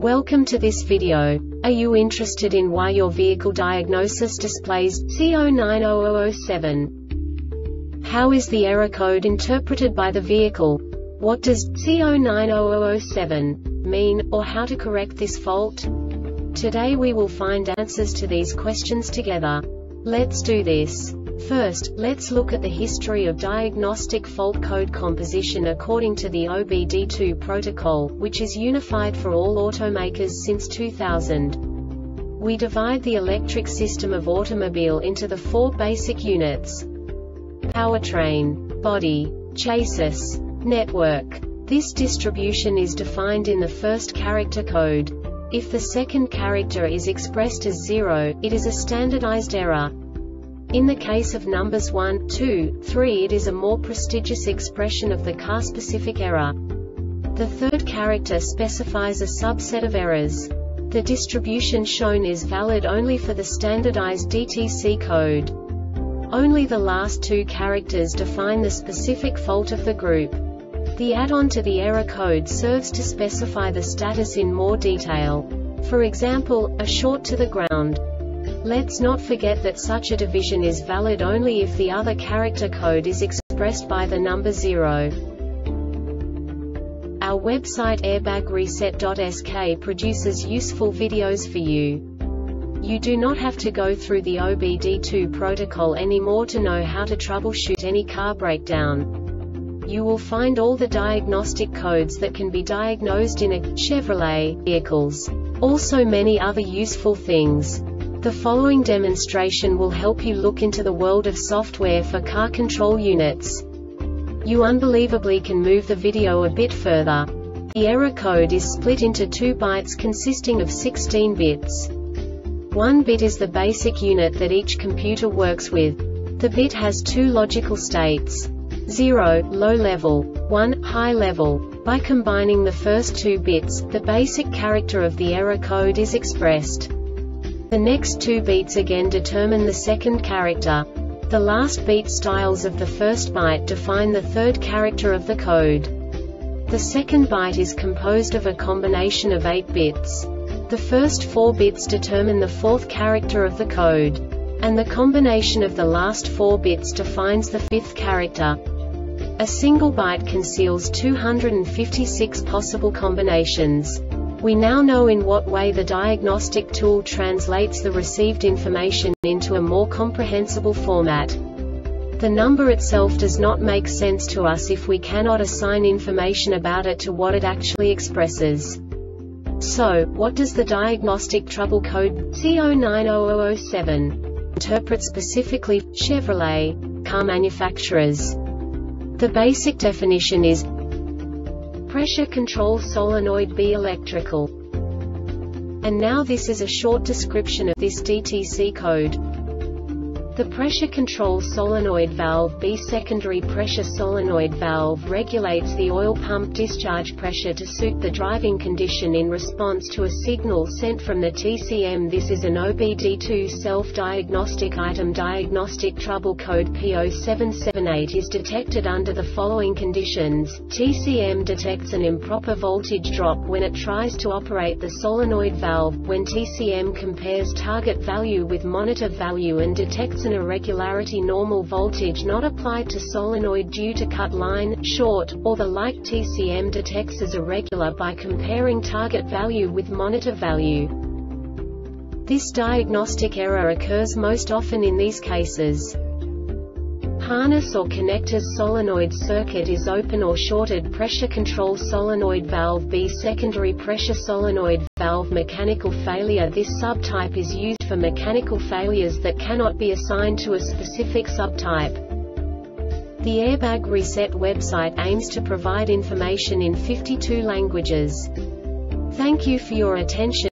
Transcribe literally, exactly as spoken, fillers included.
Welcome to this video. Are you interested in why your vehicle diagnosis displays C zero nine zero zero zero seven? How is the error code interpreted by the vehicle? What does C zero nine zero zero zero seven mean, or how to correct this fault? Today we will find answers to these questions together. Let's do this. First, let's look at the history of diagnostic fault code composition according to the O B D two protocol, which is unified for all automakers since two thousand. We divide the electric system of automobile into the four basic units: powertrain, body, chassis, network. This distribution is defined in the first character code. If the second character is expressed as zero, it is a standardized error. In the case of numbers one, two, three, it is a more prestigious expression of the car-specific error. The third character specifies a subset of errors. The distribution shown is valid only for the standardized D T C code. Only the last two characters define the specific fault of the group. The add-on to the error code serves to specify the status in more detail. For example, a short to the ground. Let's not forget that such a division is valid only if the other character code is expressed by the number zero. Our website airbag reset dot S K produces useful videos for you. You do not have to go through the O B D two protocol anymore to know how to troubleshoot any car breakdown. You will find all the diagnostic codes that can be diagnosed in a Chevrolet vehicles. Also many other useful things. The following demonstration will help you look into the world of software for car control units. You unbelievably can move the video a bit further. The error code is split into two bytes consisting of sixteen bits. One bit is the basic unit that each computer works with. The bit has two logical states: zero, low level, one, high level. By combining the first two bits, the basic character of the error code is expressed. The next two beats again determine the second character. The last beat styles of the first byte define the third character of the code. The second byte is composed of a combination of eight bits. The first four bits determine the fourth character of the code. And the combination of the last four bits defines the fifth character. A single byte conceals two hundred fifty-six possible combinations. We now know in what way the diagnostic tool translates the received information into a more comprehensible format. The number itself does not make sense to us if we cannot assign information about it to what it actually expresses. So, what does the diagnostic trouble code C zero nine zero zero zero seven interpret specifically for Chevrolet car manufacturers? The basic definition is pressure control solenoid B electrical. And now this is a short description of this D T C code. The pressure control solenoid valve B secondary pressure solenoid valve regulates the oil pump discharge pressure to suit the driving condition in response to a signal sent from the T C M. This is an O B D two self-diagnostic item. Diagnostic trouble code P zero seven seven eight is detected under the following conditions. T C M detects an improper voltage drop when it tries to operate the solenoid valve, when T C M compares target value with monitor value and detects an irregularity, normal voltage not applied to solenoid due to cut line, short, or the like. T C M detects as irregular by comparing target value with monitor value. This diagnostic error occurs most often in these cases: harness or connector's solenoid circuit is open or shorted. Pressure control solenoid valve B secondary pressure solenoid valve mechanical failure. This subtype is used for mechanical failures that cannot be assigned to a specific subtype. The Airbag Reset website aims to provide information in fifty-two languages. Thank you for your attention.